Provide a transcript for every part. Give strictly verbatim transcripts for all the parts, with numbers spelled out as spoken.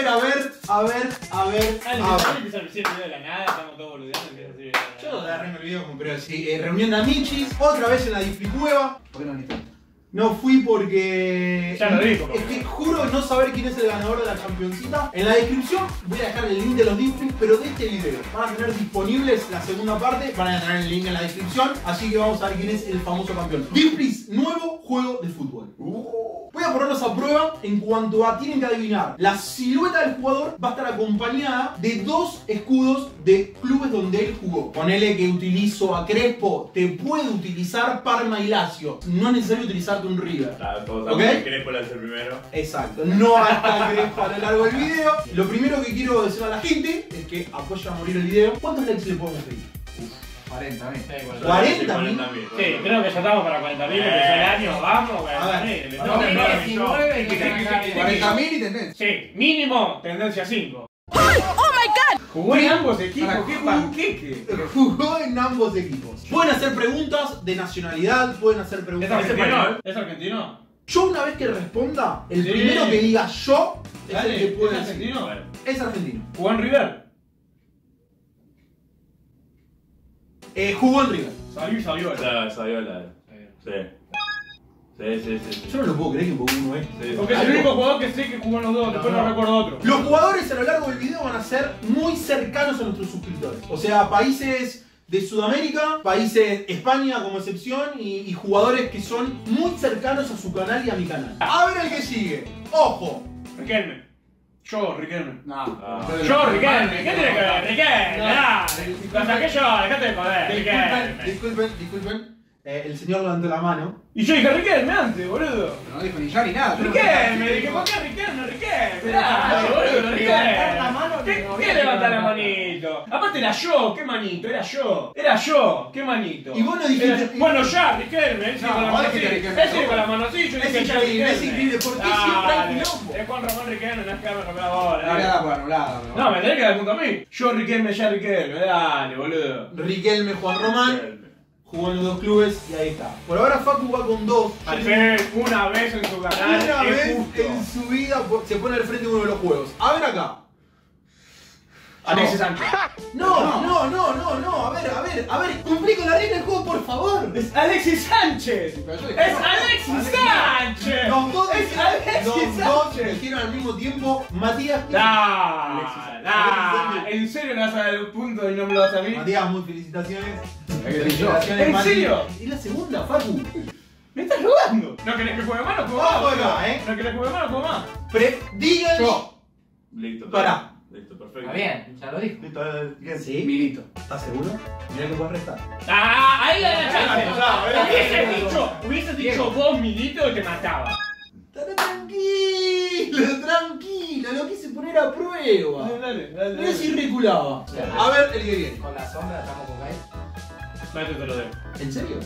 ver, a ver, a ver, a ver. Ah, a ver. empieza el video de la nada, estamos todos boludeando, empieza así. Yo agarré el video como, pero sí, eh, reunión de Amichis, otra vez en la Displicueva. ¿Por qué no viniste? No fui porque... Ya lo dijo. Es que juro no saber quién es el ganador de la Championcita. En la descripción voy a dejar el link de los Displays, pero de este video. Van a tener disponibles la segunda parte, van a tener el link en la descripción. Así que vamos a ver quién es el famoso campeón. Displays, nuevo juego de fútbol. Uh. Voy a ponerlos a prueba en cuanto a tienen que adivinar. La silueta del jugador va a estar acompañada de dos escudos de clubes donde él jugó. Ponele que utilizo a Crespo, te puede utilizar Parma y Lazio. No es necesario utilizarte un River. Claro, todos ¿Ok? sabemos que Crespo la hace primero. Exacto, no va a estar Crespo a lo largo del video. Lo primero que quiero decir a la gente es que apoya a morir el video. ¿Cuántos likes le podemos pedir? cuarenta mil. ¿cuarenta mil? Sí, creo que ya estamos para cuarenta mil, empezó el año, vamos, A ver. empezó el año. cuarenta mil y tendencia. Sí, mínimo tendencia cinco. ¡Oh my god! Jugó en ambos equipos, Para- qué panqueque. Jugó en ambos equipos. Pueden hacer preguntas de nacionalidad, pueden hacer ¿Es preguntas... argentino? ¿Es argentino? Yo una vez que responda, el Sí. primero que diga yo es Dale, el que puede ¿es decir. argentino? Es argentino. ¿Jugó en River? Eh, jugó en River. Salió y salió. Esa, esa viola. Sí. Sí, sí, sí. sí. Yo no lo puedo creer que jugó uno es. Sí, Porque es el único jugador que sé que jugó en los dos, después no recuerdo otro. Los jugadores a lo largo del video van a ser muy cercanos a nuestros suscriptores. O sea, países de Sudamérica, países España como excepción y, y jugadores que son muy cercanos a su canal y a mi canal. A ver el que sigue. Ojo. Riquelme. Yo, Riquelme. No. Ah. Yo, Riquelme. ¿Qué tiene que ver? Riquelme. Dale. Lo saqué yo, dejate de joder. Disculpen, Riquelme. disculpen, disculpen. Eh, el señor levantó la mano. Y yo dije Riquelme antes, boludo. Pero no dijo ni ya ni nada. Riquelme, dije, ¿por qué Riquelme? Riquelme. Dale, boludo, Riquelme. ¿Qué, ¿Qué levanta la manito? Aparte era yo, ¿qué manito? Era yo. Era yo, ¿qué manito? Y vos no dijiste- Era- Bueno, ya, Riquelme. Él sí No, con la vos mano así. dijiste Riquelme. Él sí con la mano así, yo Es dije ya increíble, es Riquelme. increíble. ¿Por qué siempre hay Dale. quilombo? Es Juan Ramón Riquelme, no es que me rompe la No bola. le dale. da por anulado. No, me tenés que dar punto a mí. Yo Riquelme, ya Riquelme. Dale, boludo. Riquelme, Juan Román. Jugó en los dos clubes y ahí está. Por ahora Facu va con dos. Al fin, una vez en su canal. Una es vez justo. en su vida se pone al frente de uno de los juegos. A ver acá. Alexis Sánchez. No, no, no, no, no. A ver, a ver, a ver. Cumplí con la regla del juego, por favor. Es Alexis Sánchez. Pero yo dije, Es no. Alexis Sánchez. Los dos, Es dijeron- Alexis los dos Sánchez. dijeron al mismo tiempo Matías. Nah, Alexis nah. Sánchez. ¿En serio le vas a dar el punto y no me lo das a mí? Matías, muy felicitaciones. ¿En Mati. serio? Es la segunda, Facu. ¿Me estás robando? ¿No querés que juegue más o juego más? Vamos acá, eh. ¿No querés que juegue más o juego más? Pre digan. Yo. Listo. Pará. Listo, perfecto. Está bien, ya lo dijo. Listo, eh, ¿Sí? Milito. ¿Estás seguro? Mirá que puedes restar. Ah, ahí le da la Ah, chance. Hubiese ah, dicho, hubiese dicho vos, Milito, y te mataba. Estate tranquilo, tranquilo. Lo quise poner a prueba. Dale, dale, Mirá si reculaba. A ver el que viene. Con la sombra estamos con Kai. No, este te lo dejo. ¿En serio?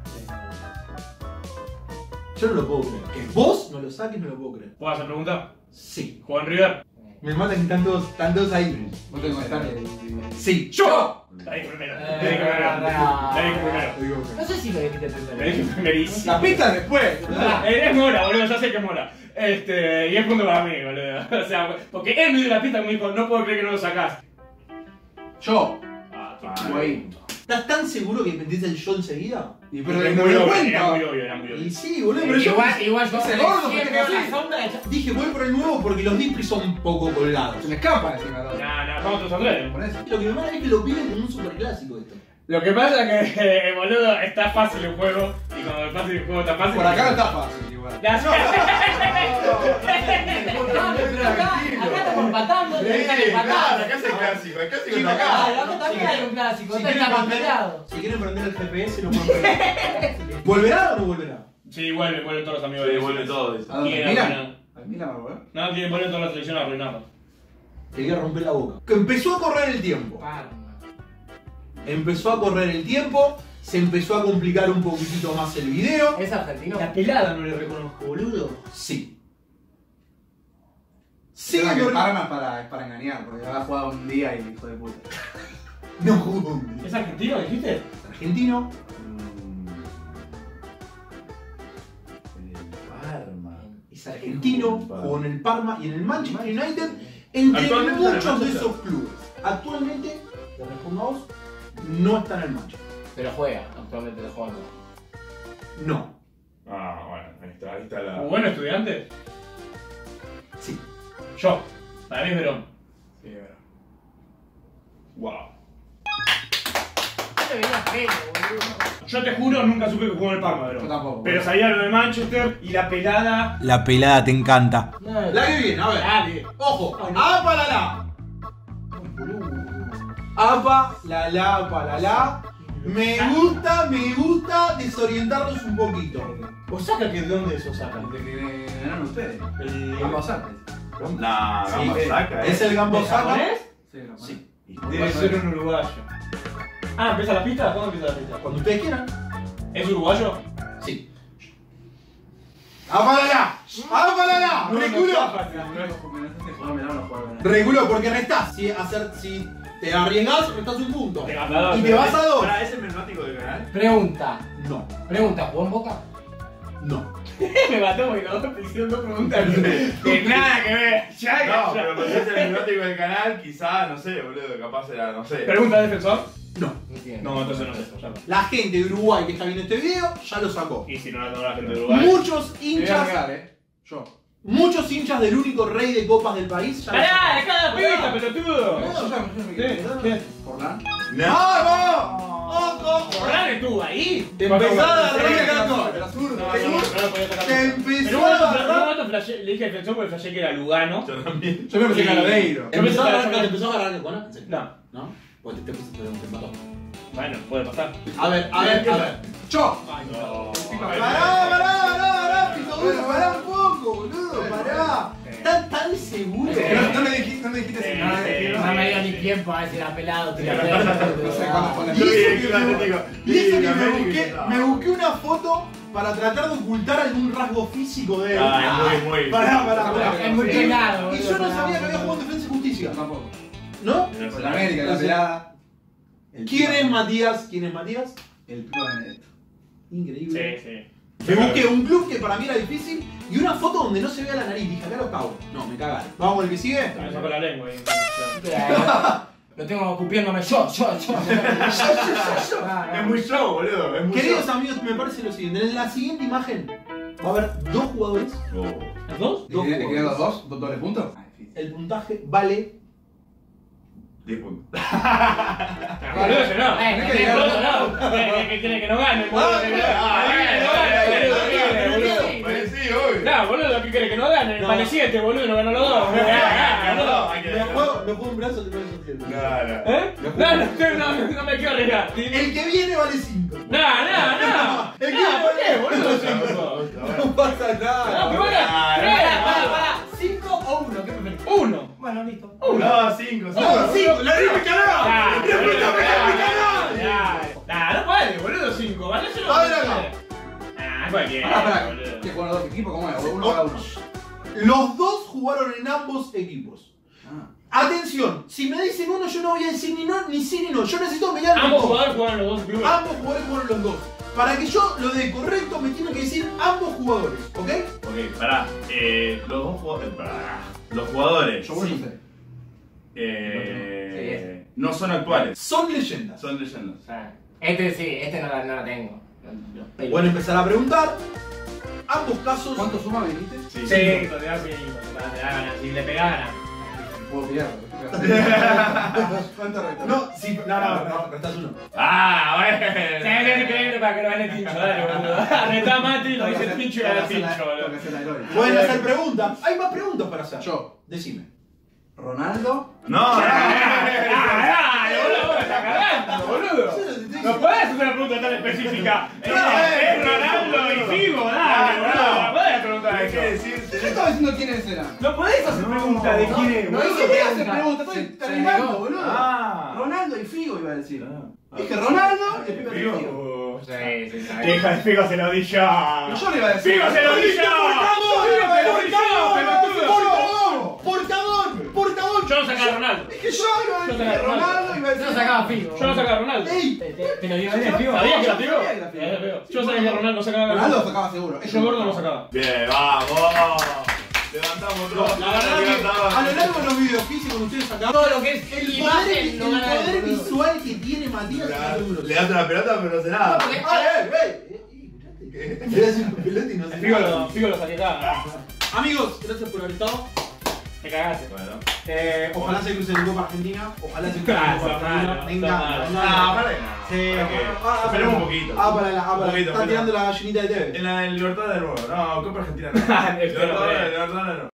Yo no lo puedo creer. Que vos no lo saques, no lo puedo creer. ¿Puedo hacer pregunta? Sí. ¿Jugó en River? Me mata que están todos, están todos ahí. Vos tenés que estar. Sí. ¡Yo! La dije primero. La dije primero. La dije primero. No sé si lo dijiste La primero. dije primerísimo. La pista después. Eh, Es Mora, boludo, ya sé que es Mora. Este, y es punto para mí, boludo. O sea, porque él me dio la pista y me dijo, no puedo creer que no lo sacás. Yo. Ah, Güey. ¿Estás tan seguro que metiste el yo enseguida? Y pero es no muy me doy obvio, era muy cuenta. obvio, era muy Y obvio. sí, boludo, pero yo Igual, igual yo Ese gordo, siempre pero con la sí. sombra hecha. dije voy por el nuevo porque los Displays son poco colgados. Se me escapa encima todo. Nah, nah, vamos todos Andrés. Por eso. Lo que me mata es que lo piden como un superclásico esto. Lo que pasa es que, eh, boludo, está fácil el juego. Y cuando el fácil el juego está fácil. Por acá no está fácil igual. Ya sé. No, pero acá, acá estamos empatando, te están empatando. Acá es el clásico, acá es el Chicos, clásico. Ah, acá también hay un clásico, Si está quieren, está prender, peleado. si quieren prender el G P S lo pueden prender. ¿Volverá o no volverá? Sí, vuelve, vuelve todos los amigos Sí, de vuelve todo. dice. ¿A dónde? Quieren Mira. arruinar. Mira, ¿verdad? No, quieren volver toda la selección a arruinarlo. Te voy a romper la boca. Que empezó a correr el tiempo. Parma. Empezó a correr el tiempo. Se empezó a complicar un poquitito más el video. ¿Es argentino? La pelada no le reconozco, boludo. Sí. Sí, Sí, que no, Parma es para, es para engañar, porque ha jugado un día y hijo de puta. no jugó. ¿Es argentino, dijiste? Argentino. Parma. Es argentino. Jugó en el Parma y en el Manchester United. Entre Actualmente está en el muchos de Manchester. esos clubes, actualmente, te respondo a vos, no está en el Manchester. Pero juega, actualmente lo juega. No. Ah, bueno, ahí está, ahí está la. ¿Buen estudiante? Sí. Yo. Para mí es Verón. Sí, verdad. Wow. Yo te veía feo, boludo. Yo te juro, nunca supe que jugó en el Parma, Verón. Yo tampoco. Pero sabía lo de Manchester y la pelada. La pelada te encanta. No, La que viene, a ver. Dale. Ojo. Apa la la. Apa la la, apa la la. Me gusta, me gusta desorientarlos un poquito. ¿Osaka que de dónde es Osaka? De que ganaron ustedes. El Ambos artes. Nah, Sí, vamos, eh, saca, es eh. el Gambo Osaka. ¿Japonés? Sí, lo Sí. Debe ser un uruguayo. Ah, ¿empieza la pista? ¿Cuándo empieza la pista? Cuando ustedes quieran. ¿Es uruguayo? Sí. ¡Apa la la! ¡Apa la la! No, no ¡Reculo! está fácil. Regulo, porque restás. Si, hacer, si te arriesgas, restás un punto. Te ganador, Y te vas a dos. Pará, ¿es emblemático del canal? Pregunta. No, Pregunta, ¿jugó en Boca? no. Me mató porque los dos te hicieron dos preguntas que nada que ver. Ya, No, ya. pero pues es el emblemático del canal, quizá, no sé, boludo, capaz era, no sé. ¿Pregunta de defensor? No. No entiendo. No, entonces no es eso. Ya no. La gente de Uruguay que está viendo este video ya lo sacó. Y si no la tengo la gente de Uruguay. Muchos Te voy a hinchas, regalar, eh. Yo. muchos hinchas del único rey de copas del país ya lo ¡Pará! sacó. ¡Dejá la pista, pelotudo! Yo ya yo ya me ¿Qué? quedé. ¿Qué? Forlán. ¡Vamos! ¡Ojo! ¿Forlán estuvo ahí? Te empezás a Sí, agarrar no, gato. Era zurdo. No, no, no, no lo podía sacar. Te En empezó un a momento, en un agarrar. momento flashé- le dije defensor porque flashé que era Lugano. Yo también. Yo me pensé que era Ladeiro. Yo ¿Te empezó a pensé que agarrar? era- ¿Te empezó a agarrar el bueno? No. ¿No? Pues te, te, te, te mató. Bueno, puede pasar. A ver, a ver, a ver. Yo. No. Pará, pará, pará, pará, Pito Duro, pará un poco, boludo, pará. ¿Tan, tan seguro? Sí. No, no me dijiste, no me dijiste Sí, sin nada. sí. de- No me dio ni tiempo a ver si era pelado, tira No sé cuándo fue la Y eso que Atlético, me- Atlético. y eso que me Atlético, busqué, Atlético. me busqué una foto para tratar de ocultar algún rasgo físico de él. Ah, es muy, muy. Pará, pará, pará. Es muy pelado, Y yo boludo, no sabía que pará, había jugado en boludo. Defensa y Justicia. Tampoco. ¿No? Por la América, la pelada. El ¿Quién Pipa. es Matías? ¿Quién es Matías? El Pipa Benedetto. Increíble. Sí, sí. Me busqué un club que para mí era difícil y una foto donde no se vea la nariz. Dije, acá lo cago. No, me cagaron. Vamos con el que sigue. Me sacó la lengua ahí. Lo tengo escupiéndome yo, yo, yo. Es muy show, boludo. Es muy Queridos show. amigos, me parece lo siguiente. En la siguiente imagen va a haber dos jugadores. Oh. ¿Los dos? ¿Te Dos quedan- te quedan los jugadores. dos? ¿Dos dobles puntos? Ah, difícil. El puntaje vale. diez puntos. Boludo, ese no. Eh, tenés no que tengo llegar- otro lado. Que que quiere que no gane, boludo. Ah, Que no claro. gane, que no gane, boludo, que quiere, boludo. Pues sí, obvio. No, boludo, ¿qué quiere que no gane? No. Vale siete, boludo, no ganó los dos. No, gana, boludo. hay que Me juego, me juego un brazo de nueve centímetros. Claro. ¿Eh? No, no, no, no me quiero arriesgar. El que viene vale cinco. No, no, no. El que No, ¿por qué, viene boludo? cinco? No pasa No, nada. que vaya. Pará, pará, pará. ¿Cinco o uno? ¿Qué preferís? Uno. Bueno, listo. No, cinco, No, cinco. cinco. La misma canal. Ah, ¡La boludo, puta ah, mi canal! Nah, no vale, boludo, cinco. Vale solo. A ver acá. Ah, cualquiera, Pará, pará. boludo. ¿Qué juegan los dos equipos? ¿Cómo es? ¿O uno cada uno? Los dos jugaron en ambos equipos. Ah. Atención, si me dicen uno, yo no voy a decir ni no, ni sí ni no. Yo necesito mirar Ambos jugadores jugaron en los dos clubes. Ambos jugadores jugaron los dos. Para que yo lo dé correcto, me tiene que decir ambos jugadores, ¿ok? Ok, pará. Eh, los dos jugadores. Pará. Los jugadores. Yo voy Sí. no sé. Eh, no son actuales. Son leyendas. Son leyendas. Ah, Este sí, este no la, no la tengo. Los pelos. Bueno, empezar a preguntar. Ambos casos. ¿Cuánto suma me dijiste? Sí. Sí, cuando te das cinco, te da ganas. Si le pegaran. Puedo pillarlo. ¿Cuánto resta? No, sí, no, no, no, restás uno. Ah, Sí, bueno. tienes que creer para que lo gane Tincho, dale, boludo. Retá a Mati, lo dice el Tincho y gana el Tincho, boludo. Pueden hacer preguntas. Hay más preguntas para hacer. Yo. Decime. Ronaldo. No, Ah, dale, boludo, vos me estás cagando, boludo. No podés hacer una pregunta tan específica. Es es Ronaldo y Figo, dale, boludo. No podés preguntar hay que eso. Yo decirte. estaba diciendo quiénes eran. No podés hacer preguntas de quién es, No boludo. hice que hacer preguntas, Se- estoy se terminando, negó. boludo. Ah. Ronaldo y Figo iba a decir. Dije Ronaldo y el Pipa de Figo. Figo. Sí, sí, sí. Hija de Figo se lo di yo. Y yo le iba a decir. Figo se lo di yo. Figo se lo di yo, pelotudo. ¡Portador! ¡Portador! ¡Portador! Yo no sacaba a Ronaldo. Es que yo iba a Yo decir sacaba a Ronaldo y iba a Yo decir. sacaba Figo. Yo no sacaba a Ronaldo. ¡Ey! Te, te, te lo digo bien, Figo. ¿Sabías que era Yo Figo? sabía que era Figo. Era Figo. Yo sabía que Ronaldo sacaba a Ronaldo Ronaldo. sacaba seguro. Yo gordo no sacaba. Bien, vamos. Levantamos No, todo. la verdad que a lo largo de los videos físico con ustedes acá. Todo lo que es El imagen poder, el no gana poder el boludo. visual que tiene Matías es asombroso. Le das una pelota, pero no hace nada. Porque- ¡Ah, eh, eh! eh, ¿Escuchaste? Le das una pelota y no hace Figo nada. lo, Figo lo salió acá. Amigos, gracias por haber estado. Te cagaste. Bueno. Eh, ojalá se cruce en Copa Argentina. Ojalá se cruce en Ah, Copa está Argentina. malo, Venga, está malo. venga. Ah, para que no. Sí, ¿Para qué? ah, ah, Esperemos ah, un poquito. Ah, para la. Ah, Un para poquito, Está pero- tirando la gallinita de T V. En la Libertad de nuevo. No, Copa Argentina no. Espero Libertad ver. Libertad no.